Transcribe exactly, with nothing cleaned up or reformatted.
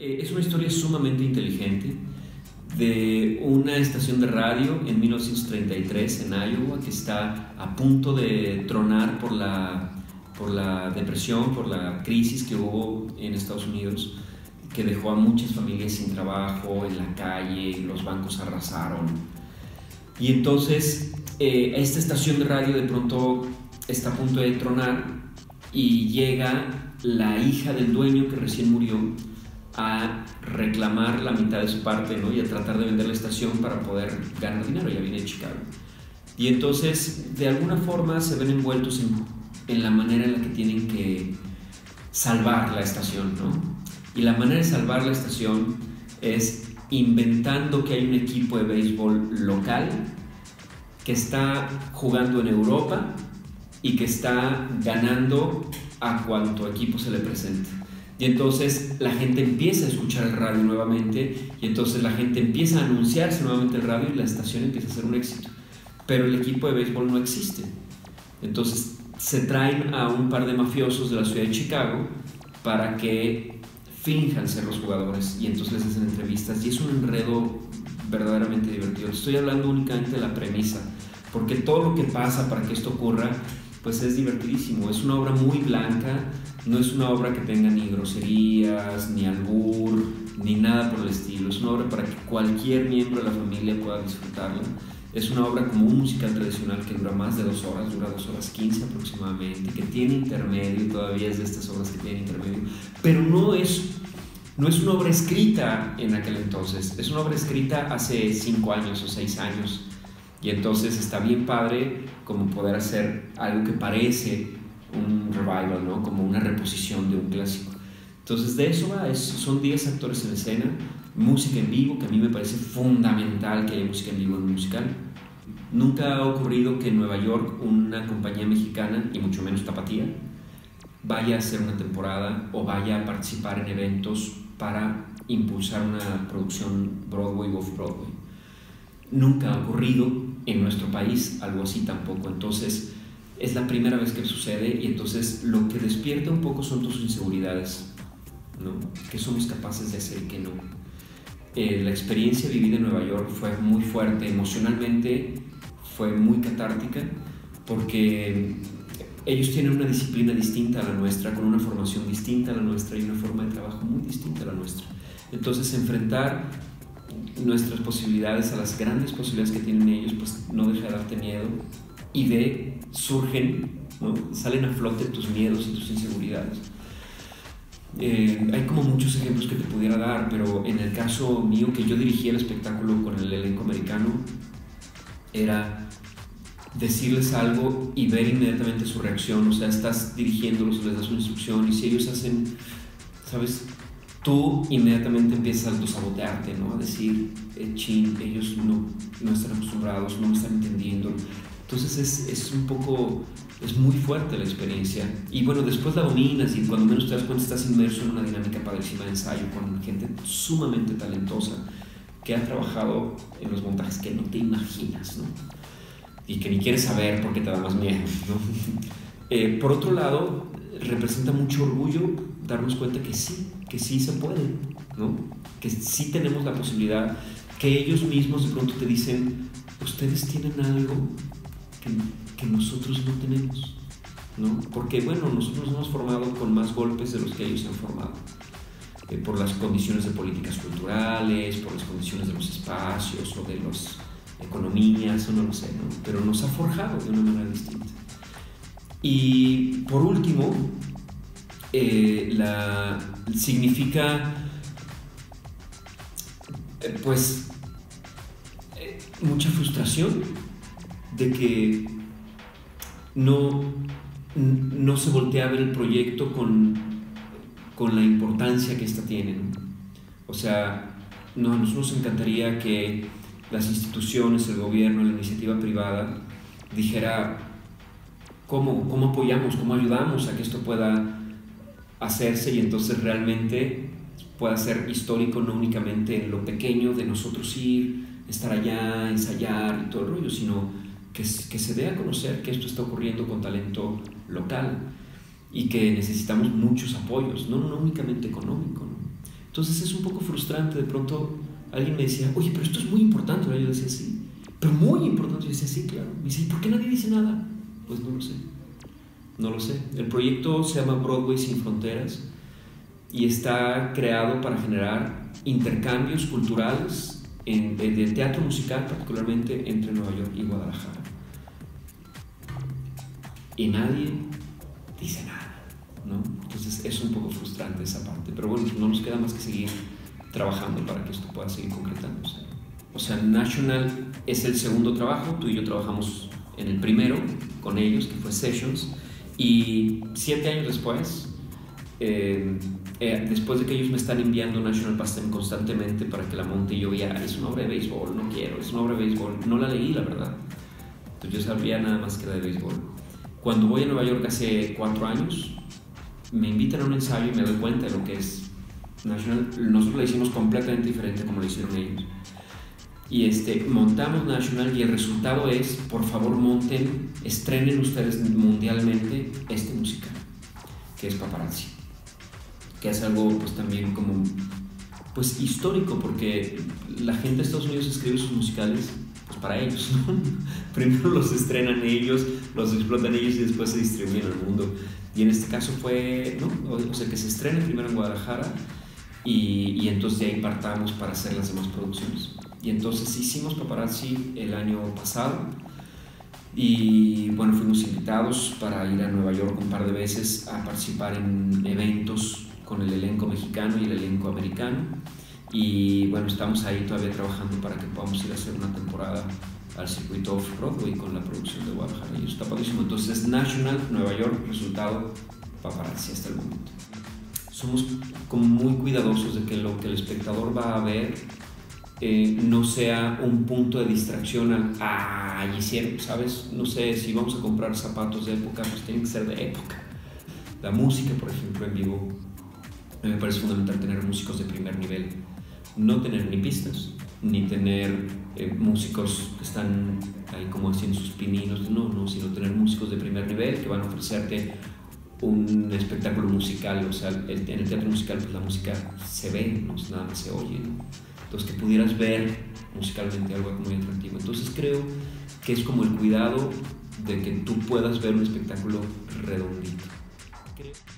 Eh, es una historia sumamente inteligente de una estación de radio en mil novecientos treinta y tres en Iowa que está a punto de tronar por la, por la depresión, por la crisis que hubo en Estados Unidos, que dejó a muchas familias sin trabajo, en la calle, los bancos arrasaron. Y entonces eh, esta estación de radio de pronto está a punto de tronar y llega la hija del dueño que recién murió a reclamar la mitad de su parte, ¿no? Y a tratar de vender la estación para poder ganar dinero. Ya viene de Chicago. Y entonces de alguna forma se ven envueltos en, en la manera en la que tienen que salvar la estación, ¿no? Y la manera de salvar la estación es inventando que hay un equipo de béisbol local que está jugando en Europa y que está ganando a cuanto equipo se le presente. Y entonces la gente empieza a escuchar el radio nuevamente, y entonces la gente empieza a anunciarse nuevamente el radio y la estación empieza a ser un éxito. Pero el equipo de béisbol no existe. Entonces se traen a un par de mafiosos de la ciudad de Chicago para que finjan ser los jugadores, y entonces les hacen entrevistas, y es un enredo verdaderamente divertido. Estoy hablando únicamente de la premisa, porque todo lo que pasa para que esto ocurra pues es divertidísimo. Es una obra muy blanca, no es una obra que tenga ni groserías, ni albur, ni nada por el estilo. Es una obra para que cualquier miembro de la familia pueda disfrutarla. Es una obra como un musical tradicional que dura más de dos horas, dura dos horas quince aproximadamente, que tiene intermedio, todavía es de estas obras que tienen intermedio, pero no es, no es una obra escrita en aquel entonces, es una obra escrita hace cinco años o seis años, y entonces está bien padre como poder hacer algo que parece un revival, ¿no? Como una reposición de un clásico. Entonces de eso va, es, son diez actores en escena, música en vivo, que a mí me parece fundamental que haya música en vivo en un musical. Nunca ha ocurrido que en Nueva York una compañía mexicana, y mucho menos tapatía, vaya a hacer una temporada o vaya a participar en eventos para impulsar una producción Broadway o Off-Broadway. Nunca ha ocurrido en nuestro país algo así tampoco. Entonces es la primera vez que sucede, y entonces lo que despierta un poco son tus inseguridades, ¿no? ¿Qué somos capaces de hacer y qué no? Eh, la experiencia vivida en Nueva York fue muy fuerte, emocionalmente fue muy catártica, porque ellos tienen una disciplina distinta a la nuestra, con una formación distinta a la nuestra y una forma de trabajo muy distinta a la nuestra. Entonces enfrentar nuestras posibilidades a las grandes posibilidades que tienen ellos, pues no deja de darte miedo, y de surgen, ¿no? Salen a flote tus miedos y tus inseguridades. Eh, hay como muchos ejemplos que te pudiera dar, pero en el caso mío, que yo dirigía el espectáculo con el elenco americano, era decirles algo y ver inmediatamente su reacción. O sea, estás dirigiéndolos, les das una instrucción, y si ellos hacen, ¿sabes? Tú inmediatamente empiezas a autosabotearte, ¿no? A decir, eh, chin, ellos no, no están acostumbrados, no me están entendiendo. Entonces es, es un poco, es muy fuerte la experiencia. Y bueno, después la dominas, y cuando menos te das cuenta estás inmerso en una dinámica padrísima de ensayo con gente sumamente talentosa que ha trabajado en los montajes que no te imaginas, ¿no? Y que ni quieres saber porque te da más miedo, ¿no? Eh, por otro lado, representa mucho orgullo darnos cuenta que sí, que sí se puede, ¿no? Que sí tenemos la posibilidad, que ellos mismos de pronto te dicen, ustedes tienen algo que, que nosotros no tenemos, ¿no? Porque bueno, nosotros nos hemos formado con más golpes de los que ellos se han formado, eh, por las condiciones de políticas culturales, por las condiciones de los espacios o de las economías, o no lo sé, ¿no? Pero nos ha forjado de una manera distinta. Y por último, eh, la, significa eh, pues eh, mucha frustración de que no, no se voltea a ver el proyecto con, con la importancia que ésta tiene, ¿no? O sea, no, a nosotros nos encantaría que las instituciones, el gobierno, la iniciativa privada dijera cómo, cómo apoyamos, cómo ayudamos a que esto pueda hacerse, y entonces realmente pueda ser histórico, no únicamente en lo pequeño de nosotros ir, estar allá, ensayar y todo el rollo, sino que, que se dé a conocer que esto está ocurriendo con talento local y que necesitamos muchos apoyos, no, no únicamente económico, ¿no? Entonces es un poco frustrante. De pronto alguien me decía, oye, pero esto es muy importante, ¿verdad? Yo decía, sí, pero muy importante. Yo decía, sí, claro. Me dice, ¿y por qué nadie dice nada? Pues no lo sé, no lo sé. El proyecto se llama Broadway Sin Fronteras y está creado para generar intercambios culturales en, de, de teatro musical, particularmente entre Nueva York y Guadalajara. Y nadie dice nada, ¿no? Entonces es un poco frustrante esa parte, pero bueno, no nos queda más que seguir trabajando para que esto pueda seguir concretándose. O sea, National es el segundo trabajo, tú y yo trabajamos en el primero con ellos, que fue Sessions, y siete años después, eh, eh, después de que ellos me están enviando National Pastem constantemente para que la monte, y yo ya, es una obra de béisbol, no quiero, es una obra de béisbol, no la leí, la verdad. Entonces yo sabía nada más que era de béisbol. Cuando voy a Nueva York hace cuatro años, me invitan a un ensayo y me doy cuenta de lo que es National. Nosotros lo hicimos completamente diferente como lo hicieron ellos. Y este, montamos National y el resultado es, por favor monten, estrenen ustedes mundialmente este musical, que es Paparazzi, que es algo pues también como pues histórico, porque la gente de Estados Unidos escribe sus musicales pues para ellos, ¿no? Primero los estrenan ellos, los explotan ellos y después se distribuyen al mundo. Y en este caso fue, ¿no? O sea, que se estrene primero en Guadalajara y, y entonces de ahí partamos para hacer las demás producciones. Y entonces hicimos Paparazzi el año pasado y bueno, fuimos invitados para ir a Nueva York un par de veces a participar en eventos con el elenco mexicano y el elenco americano. Y bueno, estamos ahí todavía trabajando para que podamos ir a hacer una temporada al circuito Off-Broadway con la producción de Guadalajara, y eso está padrísimo. Entonces National, Nueva York, resultado Paparazzi hasta el momento. Somos como muy cuidadosos de que lo que el espectador va a ver eh, no sea un punto de distracción al ah, hicieron, ¿sabes? No sé, si vamos a comprar zapatos de época, pues tienen que ser de época. La música, por ejemplo, en vivo, a mí me parece fundamental tener músicos de primer nivel. No tener ni pistas, ni tener eh, músicos que están ahí como haciendo sus pininos, no, no, sino tener músicos de primer nivel que van a ofrecerte un espectáculo musical. O sea, el, en el teatro musical pues la música se ve, no nada más se oye, ¿no? Entonces que pudieras ver musicalmente algo muy atractivo. Entonces creo que es como el cuidado de que tú puedas ver un espectáculo redondito. Creo